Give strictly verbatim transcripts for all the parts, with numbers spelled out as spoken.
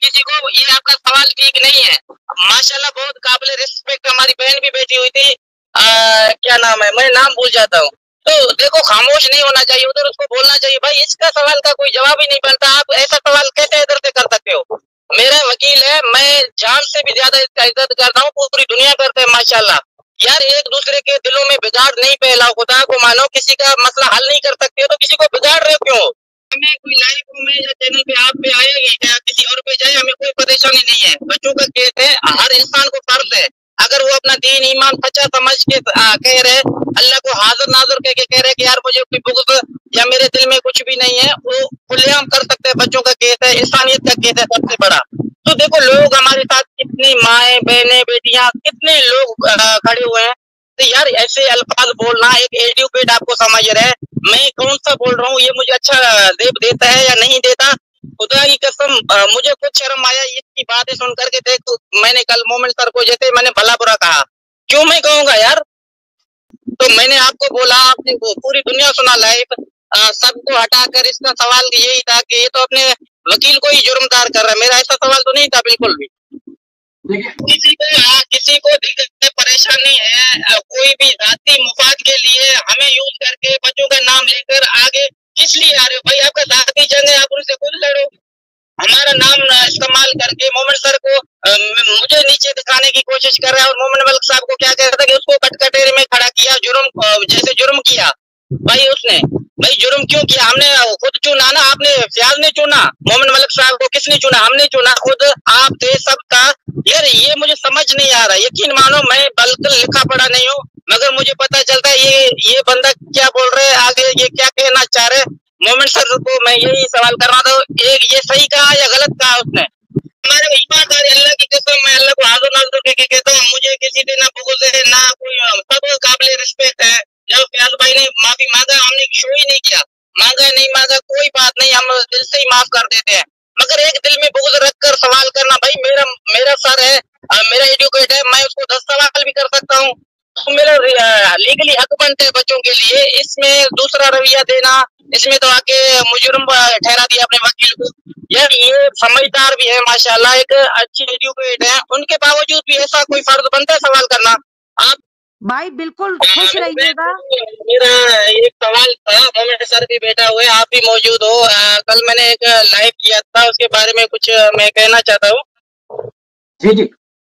किसी को ये आपका सवाल ठीक नहीं है। माशाल्लाह बहुत काबिल रिस्पेक्ट हमारी बहन भी बैठी हुई थी, आ, क्या नाम है, मैं नाम भूल जाता हूँ। तो देखो खामोश नहीं होना चाहिए, उधर उसको बोलना चाहिए भाई इसका सवाल का कोई जवाब ही नहीं बनता, आप ऐसा सवाल कैसे इधर से कर सकते हो। मेरा वकील है, मैं जान से भी ज्यादा इसका इज्जत करता हूँ, पूरी दुनिया करते हैं माशाल्लाह। यार एक दूसरे के दिलों में बिगाड़ नहीं फैलाओ, खुदा को मानो, किसी का मसला हल नहीं कर सकते हो तो किसी को बिगाड़ रहे हो क्यों। हमें कोई लाइव में या चैनल पे आप पे आएगी या किसी और पे जाए, हमें कोई परेशानी नहीं है। बच्चों का केस है, हर इंसान को फर्ज है, अगर वो अपना दीन ईमान सच्चा समझ के आ, कह रहे अल्लाह को हाजिर नाजुर कह के कह रहे कि यार मुझे कोई बुग़्ज़ या मेरे दिल में कुछ भी नहीं है, वो खुलेआम कर सकते हैं। बच्चों का केस है, इंसानियत का केस है सबसे बड़ा। तो देखो लोग हमारे साथ कितनी माएँ बहनें बेटियां कितने लोग खड़े हुए हैं, तो यार ऐसे अल्फाज बोलना, एक एजुकेट आपको समझ रहे हैं मैं कौन सा बोल रहा हूँ, ये मुझे अच्छा देव देता है या नहीं देता। खुदा की कसम मुझे कुछ शर्म आया इसकी बातें सुन करके। देखो मैंने कल मोमिन सर को जैसे मैंने भला बुरा कहा, क्यों मैं कहूँगा यार। तो मैंने आपको बोला, आपने पूरी दुनिया सुना लाइव, सबको हटाकर इसका सवाल यही था कि ये तो अपने वकील को ही जुर्मदार कर रहा है, मेरा ऐसा सवाल तो नहीं था बिल्कुल भी। किसी को आ, किसी को दिक्कत परेशानी है, कोई भी जाती मुफाद के लिए हमें यूज करके बच्चों का नाम लेकर आगे किस लिए आ रहे हो भाई। आपका जाती जंग है, आप उनसे खुद लड़ो। हमारा नाम इस्तेमाल करके मोमिन सर को आ, मुझे नीचे दिखाने की कोशिश कर रहा है, और मोमिन मलिक साहब को क्या कहता है कि उसको कटकटेरे में खड़ा किया, जुर्म जैसे जुर्म किया भाई उसने। भाई जुर्म क्यों किया, हमने खुद चुना ना, आपने फयाज ने चुना, मोमिन मलिक साहब को किसने चुना, हमने चुना खुद, आप थे सबका। यार ये मुझे समझ नहीं आ रहा, यकीन मानो मैं बिल्कुल लिखा पढ़ा नहीं हूँ, मगर मुझे पता चलता है ये ये बंदा क्या बोल रहे हैं, आगे ये क्या कहना चाह रहे। मोमिन सर को मैं यही सवाल कर रहा था, एक ये सही कहा या गलत कहा उसने। हमारे ईमानदारी अल्लाह की कसम, मैं अल्लाह को हाज़िर नाज़िर करके कहता हूँ, मुझे किसी से ना बुग़्ज़ है ना कोई, सब काबिल रिस्पेक्ट है। जब फयाज भाई ने माफी मांगा, हमने शो ही नहीं किया, मांगा नहीं मांगा कोई बात नहीं, हम दिल से ही माफ कर देते हैं। मगर एक दिल में बुग़्ज़ रख कर सवाल करना, भाई मेरा मेरा सर है, मेरा एजुकेट है, मैं उसको दस सवाल भी कर सकता हूँ, तो मेरा लीगली हक बनते है बच्चों के लिए। इसमें दूसरा रवैया देना, इसमें तो आके मुजरिम ठहरा दिया अपने वकील को। यार ये समझदार भी है माशाल्लाह, एक अच्छी एजुकेट है, उनके बावजूद भी ऐसा कोई फर्ज बनता है सवाल करना। आप भाई बिल्कुल खुश रहिएगा। मेरा एक सवाल था, मोमिन सर भी बैठा हुए, आप भी मौजूद हो, आ, कल मैंने एक लाइव किया था, उसके बारे में कुछ मैं कहना चाहता हूँ। जी जी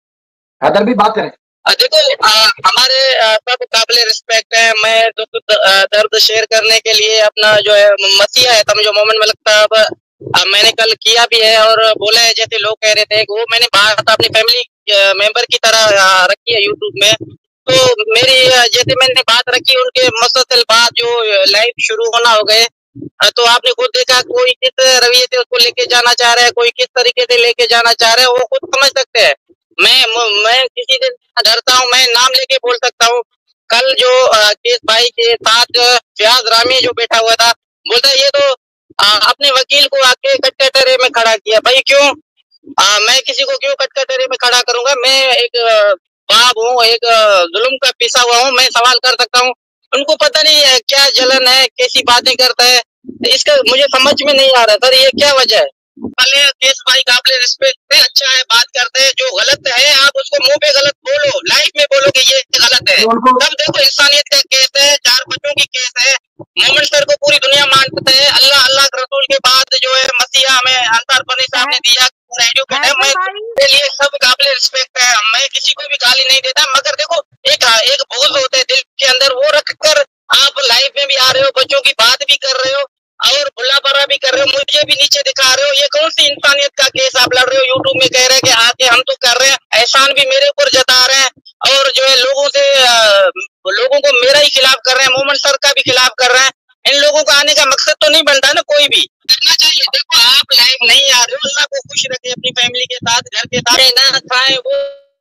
अदर भी बात करें। देखो आ, हमारे सब काबिल रिस्पेक्ट है, मैं दुख दर्द शेयर करने के लिए अपना जो है मसीहा है समझो मोमिन मलिक साहब, मैंने कल किया भी है और बोला है, जैसे लोग कह रहे थे वो मैंने बात अपनी फैमिली मेंबर की तरह रखी है यूट्यूब में। तो मेरी जैसे मैंने बात रखी, उनके मुसलसल बात जो लाइव शुरू होना हो गए, तो आपने खुद देखा कोई किस रवैये से उसको लेके जाना चाह रहा है, कोई किस तरीके से लेके जाना चाह रहा है, वो खुद समझ सकते हैं। मैं मैं किसी से डरता हूँ, मैं नाम लेके बोल सकता हूँ। कल जो केस भाई के साथ फयाज रामी जो बैठा हुआ था, बोलता ये तो आ, अपने वकील को आके कटकटरे में खड़ा किया। भाई क्यों, आ, मैं किसी को क्यों कटकटरे में खड़ा करूंगा, मैं एक बाप हूँ, एक जुल्म का पीसा हुआ हूँ, मैं सवाल कर सकता हूँ। उनको पता नहीं है क्या जलन है, कैसी बातें करता है, इसका मुझे समझ में नहीं आ रहा सर, ये क्या वजह है। पहले केस भाई काबिल रिस्पेक्ट है, अच्छा है, बात करते हैं, जो गलत है आप उसको मुंह पे गलत बोलो, लाइव में बोलो कि ये गलत है। तब देखो इंसानियत का केस है, चार बच्चों की केस है, मोमिन सर को पूरी दुनिया मानते है, अल्लाह अल्लाह के रसूल के बाद जो है मसीहा हमें अंसार बनी साहब ने दिया, एजुकेट है, मैं के लिए सब काबिल रिस्पेक्ट है, मैं किसी को भी गाली नहीं देता। मगर देखो एक एक बोझ होते है दिल के अंदर, वो रखकर आप लाइव में भी आ रहे हो, बच्चों की बात भी कर रहे हो और भुला बरा भी कर रहे हो, मुझे भी नीचे दिखा रहे हो। ये कौन सी इंसानियत का केस आप लड़ रहे हो, यूट्यूब में कह रहे हैं कि आके हम तो कर रहे हैं, एहसान भी मेरे ऊपर जता रहे हैं, और जो है लोगों से लोगों को मेरा ही खिलाफ कर रहे हैं, मोमिन सर का भी खिलाफ कर रहे हैं। इन लोगों का आने का मकसद तो नहीं बनता ना, कोई भी करना चाहिए। देखो आप लाइव नहीं आ रहे हो, अल्लाह को खुश रखे अपनी फैमिली के साथ, घर के साथ ना खाए वो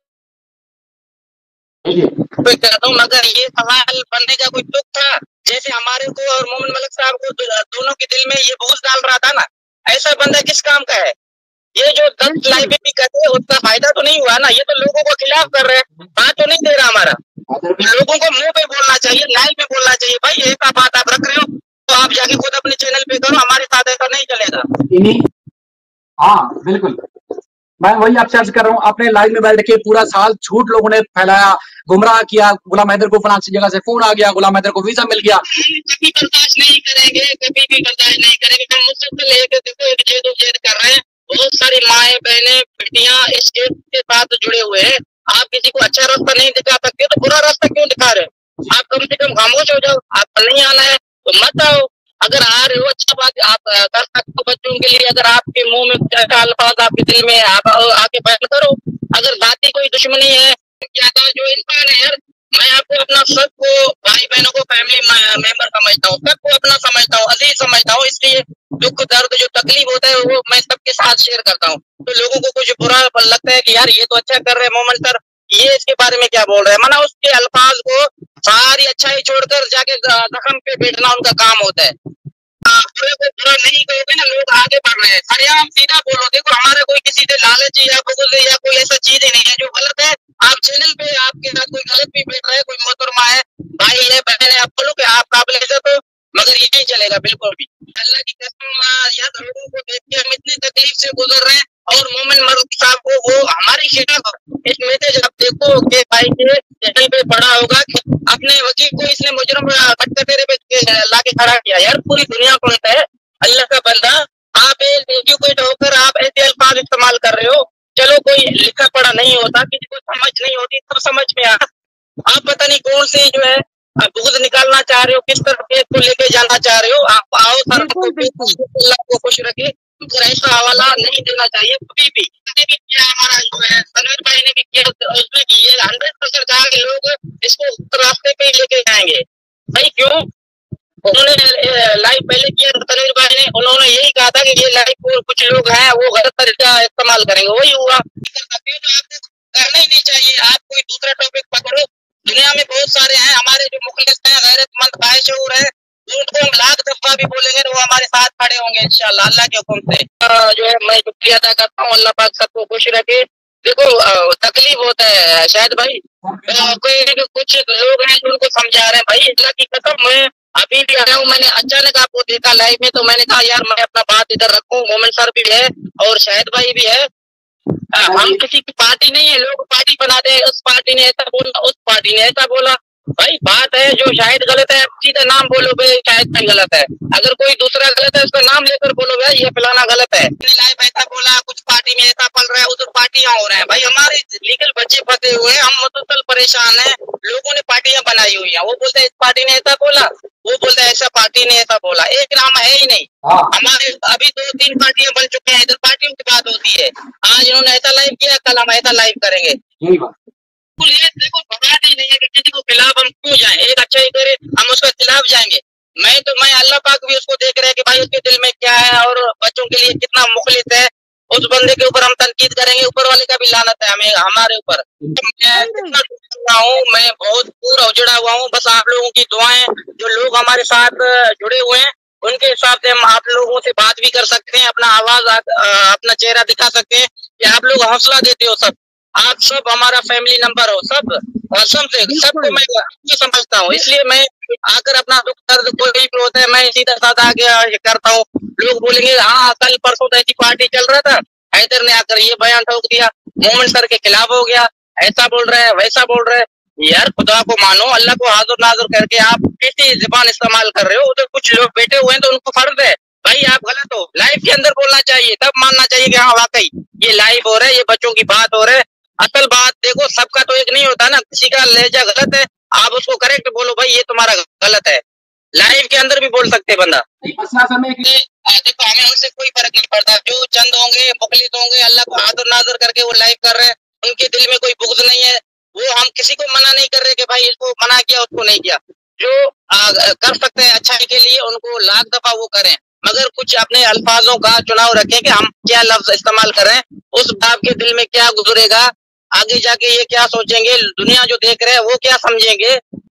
करता हूँ। मगर ये सवाल बनने का कोई दुख था, जैसे हमारे को और मोमिन मलिक साहब को दोनों के दिल में ये बोझ डाल रहा था ना, ऐसा बंदा किस काम का है। ये जो दस लाइव भी करते हैं उसका फायदा तो नहीं हुआ ना, ये तो लोगों को खिलाफ कर रहे हैं, बात तो नहीं दे रहा हमारा। लोगों को मुंह पे बोलना चाहिए, लाइव में बोलना चाहिए, भाई ऐसा बात आप रख रहे हो तो आप जाके खुद अपने चैनल पे करो, हमारे साथ ऐसा नहीं चलेगा। हाँ बिल्कुल। मैं वही आपसे अर्ज कर रहा हूँ, आपने लाइव में बैठ के पूरा साल झूठ लोगों ने फैलाया, गुमराह किया, गुलाम हैदर को फलां जगह से फोन आ गया, गुलाम हैदर को वीजा मिल गया। कभी बर्दाश्त नहीं करेंगे, कभी भी बर्दाश्त नहीं करेंगे। हम मुस्तकिल एक देखो एक जेदोजहद कर रहे हैं, बहुत सारी माएँ बहनें बेटियां इस केस के साथ जुड़े हुए हैं। आप किसी को अच्छा रास्ता नहीं दिखा सकते तो बुरा रास्ता क्यों दिखा रहे हो? आप कम से कम खामोश हो जाओ। आपको नहीं आना है तो मत आओ, अगर आ रहे हो अच्छा बात आप कर सकते हो बच्चों के लिए। अगर आपके मुंह में अच्छा अल्फाज आपके दिल में आप आके बयान करो। अगर जाति कोई दुश्मनी है क्या था जो इंसान है यार, मैं आपको अपना सबको भाई बहनों को फैमिली मेंबर समझता हूँ, सबको अपना समझता हूँ, अजीज समझता हूँ। इसलिए दुख दर्द जो तकलीफ होता है वो मैं सबके साथ शेयर करता हूँ। तो लोगों को कुछ बुरा लगता है कि यार ये तो अच्छा कर रहे हैं मोहम्मद सर, ये इसके बारे में क्या बोल रहे हैं, माना उसके अल्फाज को सारी अच्छाई छोड़कर जाके जख्म पे बैठना उनका काम होता है। बुरे को बुरा नहीं कहोगे ना, लोग आगे बढ़ रहे हैं। सरेआम सीधा बोलो। देखो हमारा कोई किसी से लालच या बुग़्ज़ या कोई ऐसा चीज ही नहीं है जो गलत है। आप चैनल पे आपके साथ कोई गलत भी बैठ रहा है, कोई मोहतरमा है, भाई है, बहन है, आप बोलो कि आप काबिल इज्जत हो, मगर ये नहीं चलेगा बिल्कुल भी। अल्लाह की कसम यार लोगों को देख के हम इतनी तकलीफ से गुजर रहे हैं और मोमिन मर्द साहब को वो हमारी खिलाफ एक मैसेज आप देखो कि भाई के चैनल पे पड़ा होगा कि अपने वकील को इसने मुजरम कटकटेरे पे लाके खड़ा किया। यार पूरी दुनिया को है अल्लाह का बंदा, आप एजुकेट होकर आप ऐसे अल्फाज इस्तेमाल कर रहे हो। चलो कोई लिखा पढ़ा नहीं होता, किसी को समझ नहीं होती, तब समझ में आ। आप पता नहीं कौन से जो है बुग़्ज़ निकालना चाह रहे हो, किस तरह पेज को लेके जाना चाह रहे हो। आप आओ सर, अल्लाह को खुश रखे, ऐसा हवाला नहीं देना चाहिए कभी भी। भी किया हमारा जो है तनवीर भाई ने भी किया, उसने की है हंड्रेड परसेंट कहा कि लोग इसको रास्ते पे ही लेके जाएंगे। भाई क्यों? उन्होंने लाइव पहले किया तनवीर भाई ने, उन्होंने यही कहा था कि ये लाइव को कुछ लोग हैं वो गलत तरीका इस्तेमाल करेंगे, वही हुआ। करना ही नहीं चाहिए। आप कोई दूसरा टॉपिक पकड़ो, दुनिया में बहुत सारे हैं हमारे जो मुखलिस हैं, गैरतमंद बाशऊर है, उनको हम लाख दफा भी बोलेंगे तो वो हमारे साथ खड़े होंगे इंशाल्लाह अल्लाह के हुक्म से। जो है मैं शुक्रिया अदा करता हूँ, अल्लाह पाक सबको खुश रखे। देखो तकलीफ होता है शायद भाई, कोई कुछ लोग हैं जो उनको समझा रहे हैं। भाई अल्लाह की कसम मैं अभी भी आया हूँ, मैंने अचानक आपको देखा लाइव में तो मैंने कहा यार मैं अपना बात इधर रखूँ। मोमिन सर भी है और शाहिद भाई भी है, हम किसी की पार्टी नहीं है। लोग पार्टी बनाते हैं, उस पार्टी ने ऐसा बोला, उस पार्टी ने ऐसा बोला। भाई बात है जो शायद गलत है सीधा नाम बोलो भाई शायद भाई गलत है। अगर कोई दूसरा गलत है उसका नाम लेकर बोलो भाई ये फलाना गलत है, लाइव ऐसा बोला, कुछ पार्टी में ऐसा पल रहा है, उधर पार्टियां हो रहे हैं। भाई हमारे लीगल बच्चे फंसे हुए हैं, हम मुसलसल परेशान हैं। लोगों ने पार्टियां बनाई हुई है, वो बोलते हैं इस पार्टी ने ऐसा बोला, वो बोलता है ऐसा पार्टी ने ऐसा बोला। एक नाम है ही नहीं। हमारे अभी दो तीन पार्टियां बन चुके हैं, इधर पार्टियों की बात होती है। आज इन्होंने ऐसा लाइव किया, कल हम ऐसा लाइव करेंगे। ये देखो बात ही नहीं है कि किसी को खिलाफ हम क्यों जाएं, एक अच्छा ही करे हम उसके खिलाफ जाएंगे। मैं तो मैं अल्लाह पाक भी उसको देख रहे हैं कि भाई उसके दिल में क्या है और बच्चों के लिए कितना मुखलिस है। उस बंदे के ऊपर हम तनकीद करेंगे, ऊपर वाले का भी लानत है हमें हमारे ऊपर। मैं कितना जुड़ा हूँ, मैं बहुत पूरा उजड़ा हुआ हूँ। बस आप लोगों की दुआएं, जो लोग हमारे साथ जुड़े हुए हैं उनके हिसाब से हम आप लोगों से बात भी कर सकते हैं, अपना आवाज अपना चेहरा दिखा सकते हैं कि आप लोग हौसला देते हो। सब आप सब हमारा फैमिली नंबर हो, सब और सबसे सबको मैं समझता हूँ। इसलिए मैं आकर अपना दुख दर्द कोई भी होता है मैं सीधा साधा आगे करता हूँ। लोग बोलेंगे हाँ कल परसों तो ऐसी पार्टी चल रहा था, हैदर ने आकर ये बयान ठोक दिया, मोमिन सर के खिलाफ हो गया, ऐसा बोल रहे हैं वैसा बोल रहे हैं। यार खुदा को मानो, अल्लाह को हाजुर नाजुर करके आप कैसी जुबान इस्तेमाल कर रहे हो। उधर कुछ लोग बैठे हुए हैं तो उनको फर्ज है भाई आप गलत हो, लाइव के अंदर बोलना चाहिए, तब मानना चाहिए कि हाँ वाकई ये लाइव हो रहा है, ये बच्चों की बात हो रहा है। असल बात देखो सबका तो एक नहीं होता ना, किसी का लहजा गलत है आप उसको करेक्ट बोलो भाई ये तुम्हारा गलत है। लाइव के अंदर भी बोल सकते बंदा। देखो हमें उनसे कोई फर्क नहीं पड़ता, जो चंद होंगे मुखलिस होंगे अल्लाह को हाजुर नाजुर करके वो लाइव कर रहे हैं, उनके दिल में कोई बुग़्ज़ नहीं है। वो हम किसी को मना नहीं कर रहे कि भाई इसको मना किया उसको नहीं किया। जो आ, कर सकते हैं अच्छाई के लिए उनको लाख दफा वो करें, मगर कुछ अपने अल्फाजों का चुनाव रखें कि हम क्या लफ्ज इस्तेमाल करें, उस बाप के दिल में क्या गुजरेगा, आगे जाके ये क्या सोचेंगे, दुनिया जो देख रहे हैं वो क्या समझेंगे।